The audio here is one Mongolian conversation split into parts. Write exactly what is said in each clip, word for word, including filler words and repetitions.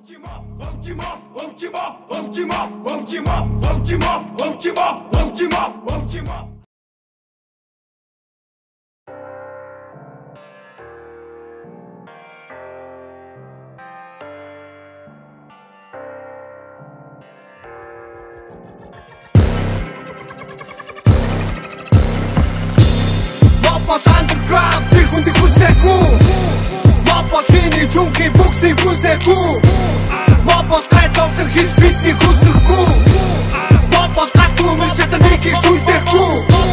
Mopos underground, тэр хүндийг хүсээгүй. Mopos хийний чүнхий бүксийг хүсээгүй. Mopos гайцовтер хийж биднийг хүсэхгүй. Mopos гарт өмөр шатныг хийж үлдээхгүй.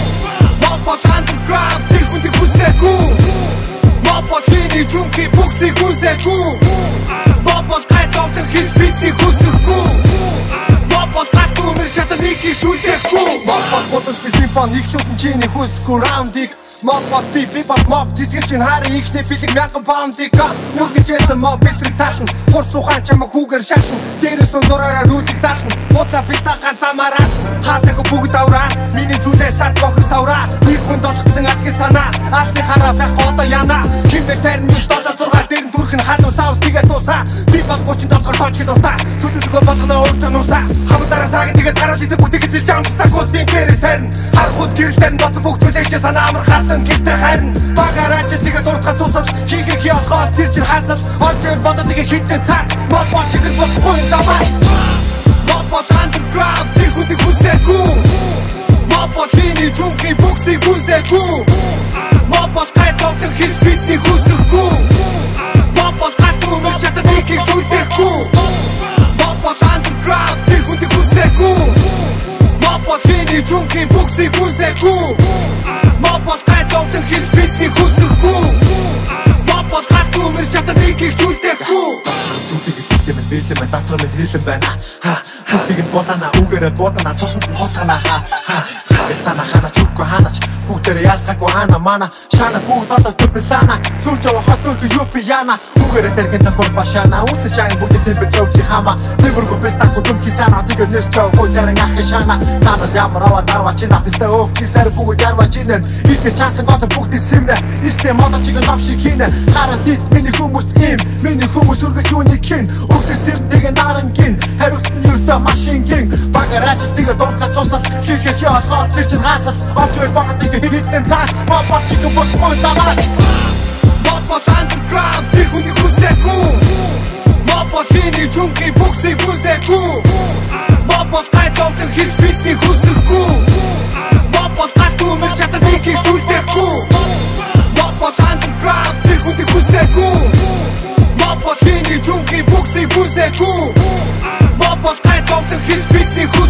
Mopos underground, тэр хүндийг хүсээгүй. Mopos хийний чүнхий бүксийг хүсээгүй. Mopos гайцовтер хийж биднийг хүсэхгүй. Mopos гарт өмөр шатныг хийж үлдээхгүй. Mopos бодолчтой симфон ихлүүлэн чиний хүсэхгүй раундыг. Mopos би би бат моп дисгэж ин харин ихний бэлэг мянган паундыг нүргэжсэн моп бисрэг таашин хурц ухаан чамаг хүүгээр шашин дээрээс өндөрөөрөө рүүдийг заршин буцаа писта ганцамаараа хаасаг бүгд авраа миний зүлээс сад бохор савраа нэг хүнд олгсон адгийн санаа алсын хараа байх одоо яна химбэр тарин нэг долоо зургаа дээр нь дүрхэн халуун саус тэгээ дуусаа би бат гучин долгоор тоочгид утаа зүлэлгөө болгоно өөртөө нусаа хамтараа саагийн тэгээ тараад идэ бүгдийг зил жамстаа гутын дээрээс харин харахуд гэрэлтэр нь боцсон бүгд түлээч санаа амар хатан гэртэ харин багаараач тэгээ дуртахад цусал хийгээ хиохоо тэр чин хасал олж ир бодо тэгээ хитэн цаас Mopos чигэр боцгүй замаас Mopos underground тэр хүндийг хүсээгүй Mopos хийний чүнхий бүксийг хүсээгүй Mopos гайцовтер хийж биднийг хүсэхгүй Mopos гарт өмөр шатныг хийж үлдээхгүй Mopos underground тэр хүндийг хүсээгүй Mopos хийний чүнхий бүксийг хүсээгүй Mopos гайцовтер хийж биднийг хүсэхгүй Mopos гарт өмөр шатныг хийж үлдээхгүй Зүлэг ихтэй минь бэлэн байна, дотор минь хэлэн байна. Ха ха тэгэн болана үгээрээ бодана цосонд нь хотгана ха ха цаасана хана чүрхгөө ханаач бүгдээрээ ялгаагүй ана мана шана бүгд одоо төбөлана сүлж аваа хотод юу би яна үгээрээ тэргэн тохор башана үсэж айн бүгд тэр цовчи хама тэргөө бестаку том хисана тэгээ нэс чав хойтаран ах шана тана ямар аваа дарвачина бистэ ов кисэр бүгд ярвачинэн ихэ часан гот бүгд симнэ истэ модо чигэн навши кинэ харасит миний хүмүүс им миний хүмүүс үргэлж юуны кин үгсэсэр тэгээ нарангийн хариулт нь юуса машингийн багараач тэгээ дуртгаж цусал хийхээ хиолгоо тэр чин хасал олж ир багт хитэн цаас Mopos чигэн боцгүй замаас Mopos underground тэр хүндийг хүсээгүй Mopos хийний чүнхий бүксийг хүсээгүй Mopos гайцовтер хийж биднийг хүсэхгүй Mopos гарт өмөр шатныг хийж үлдээхгүй Mopos underground тэр хүндийг хүсээгүй Mopos хийний чүнхий бүксийг хүсээгүй Mopos гайцовтер хийж биднийг хүсэхгүй